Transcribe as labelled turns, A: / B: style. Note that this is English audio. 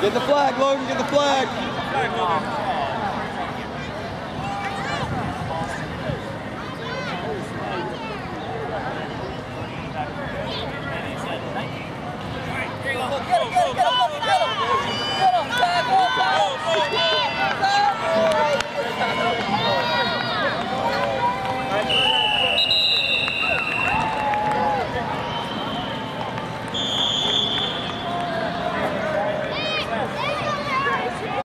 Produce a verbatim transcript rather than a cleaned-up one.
A: Get the flag, Logan, get the flag.
B: Flag, Logan.